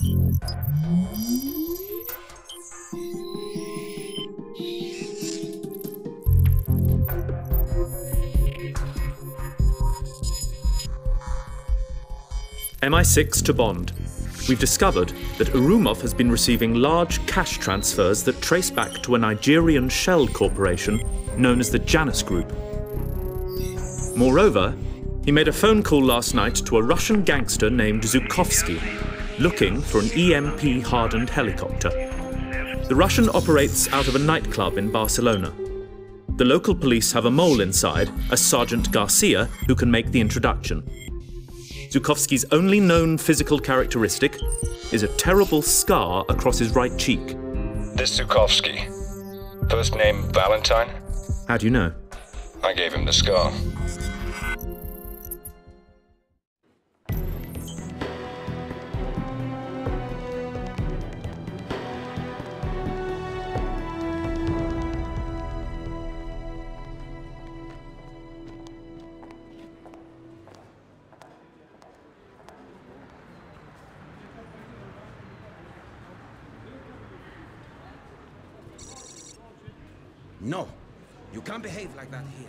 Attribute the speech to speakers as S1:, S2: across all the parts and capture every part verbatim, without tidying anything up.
S1: M I six to Bond. We've discovered that Urumov has been receiving large cash transfers that trace back to a Nigerian shell corporation known as the Janus Group. Moreover, he made a phone call last night to a Russian gangster named Zhukovsky, looking for an E M P-hardened helicopter. The Russian operates out of a nightclub in Barcelona. The local police have a mole inside, a Sergeant Garcia, who can make the introduction. Zhukovsky's only known physical characteristic is a terrible scar across his right cheek.
S2: This Zhukovsky. First name Valentine?
S1: How do you know?
S2: I gave him the scar.
S3: No, you can't behave like that here.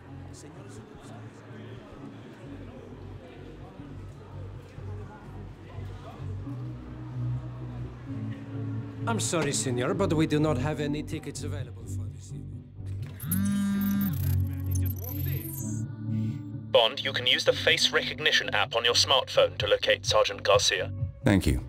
S4: I'm sorry, senor, but we do not have any tickets available for this evening.
S1: Bond, you can use the face recognition app on your smartphone to locate Sergeant Garcia.
S3: Thank you.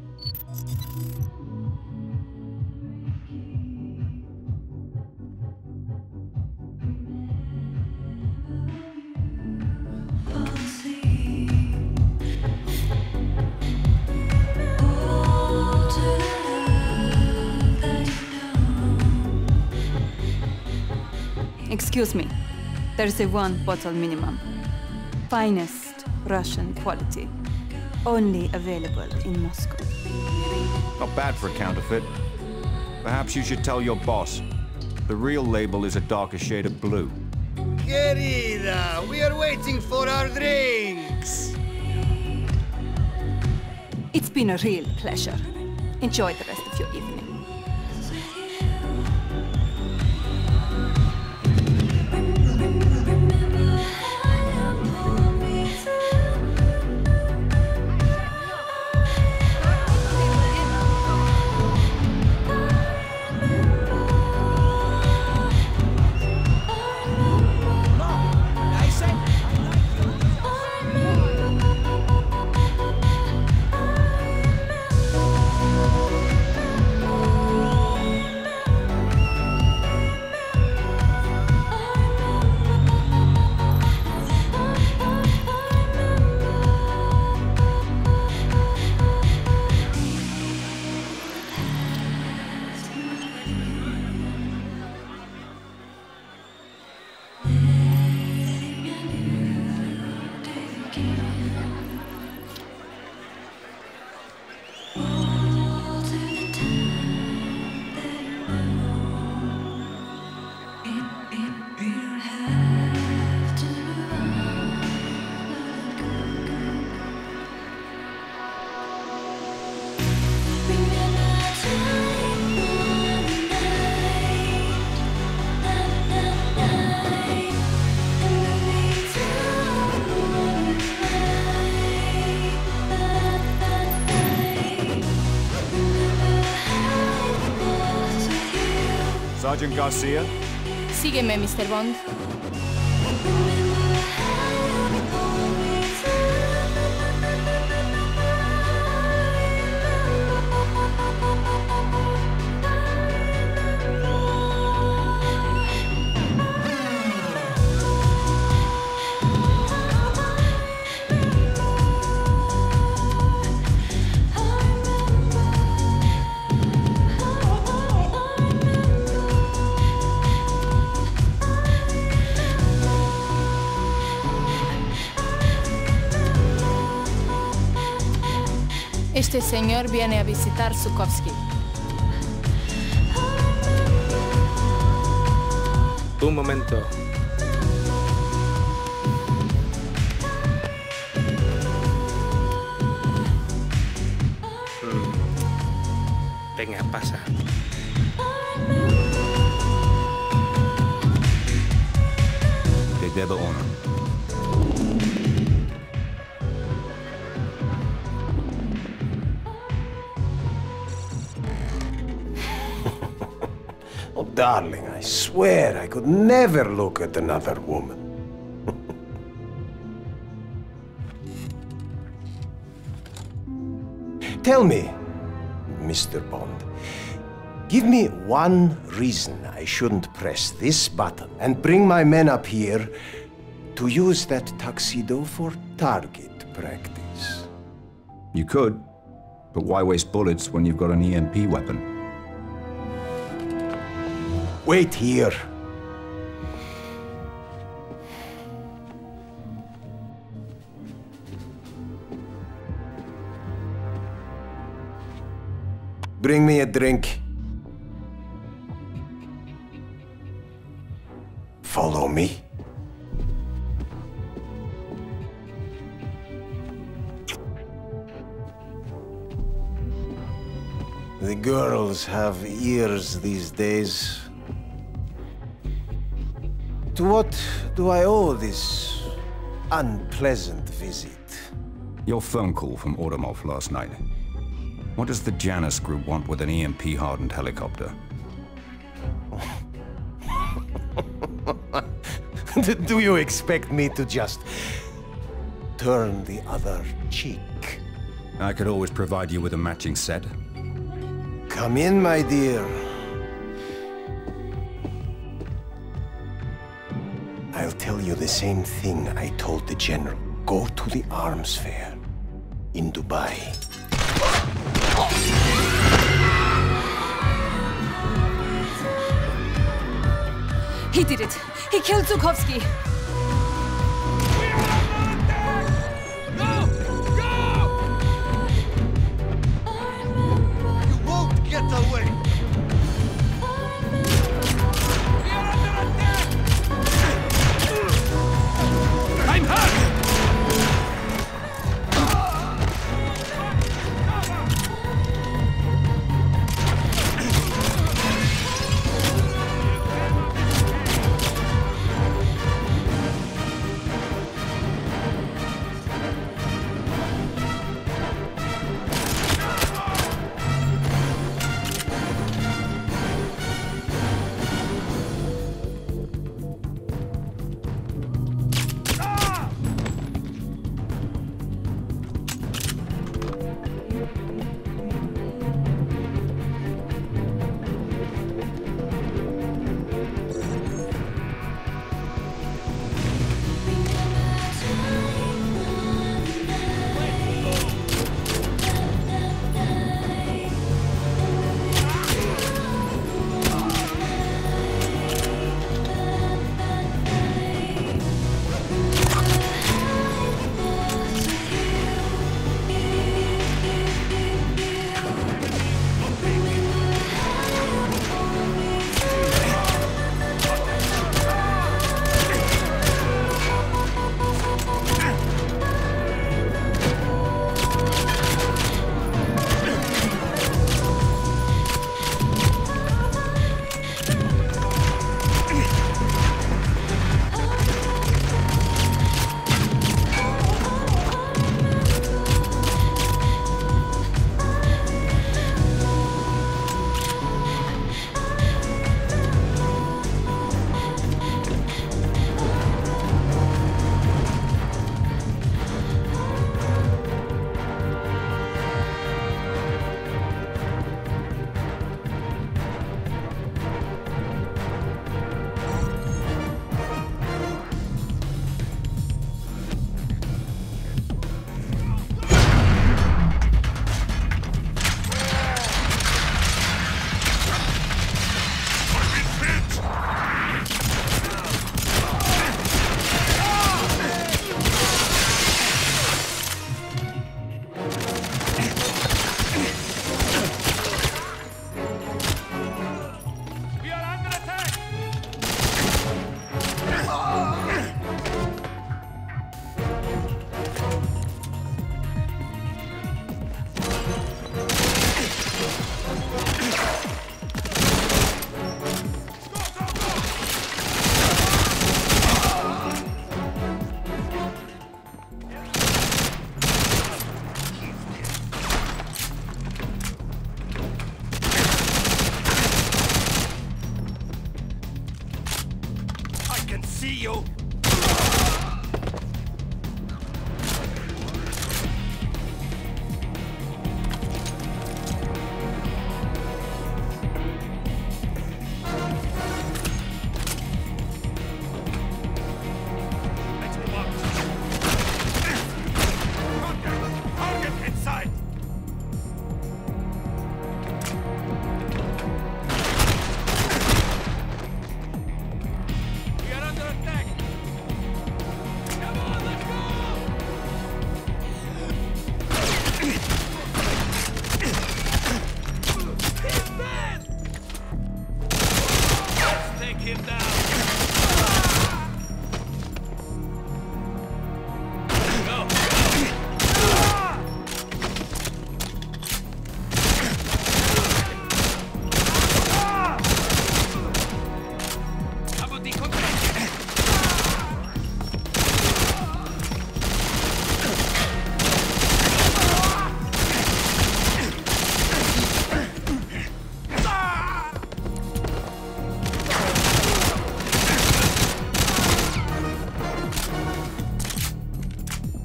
S5: Excuse me, there's a one bottle minimum. Finest Russian quality. Only available in Moscow.
S6: Not bad for a counterfeit. Perhaps you should tell your boss. The real label is a darker shade of blue.
S7: Querida, we are waiting for our drinks.
S5: It's been a real pleasure. Enjoy the rest of your evening.
S6: Sergeant Garcia?
S8: Sígueme, mister Bond. Este señor viene a visitar Zhukovsky.
S4: Un momento. Hmm.
S9: Venga, pasa.
S6: Te debo uno.
S10: Oh, darling, I swear I could never look at another woman. Tell me, Mister Bond, give me one reason I shouldn't press this button and bring my men up here to use that tuxedo for target practice.
S6: You could, but why waste bullets when you've got an E M P weapon?
S10: Wait here. Bring me a drink. Follow me. The girls have ears these days. To what do I owe this unpleasant visit?
S6: Your phone call from Automov last night. What does the Janus group want with an E M P-hardened helicopter?
S10: Do you expect me to just turn the other cheek?
S6: I could always provide you with a matching set.
S10: Come in, my dear. I'll tell you the same thing I told the General. Go to the arms fair in Dubai.
S5: He did it! He killed Zukovsky!
S7: Go! Go! You won't get away!
S9: I'm hurt! you!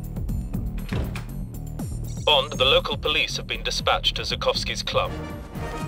S1: Bond, the local police have been dispatched to Zukovsky's club.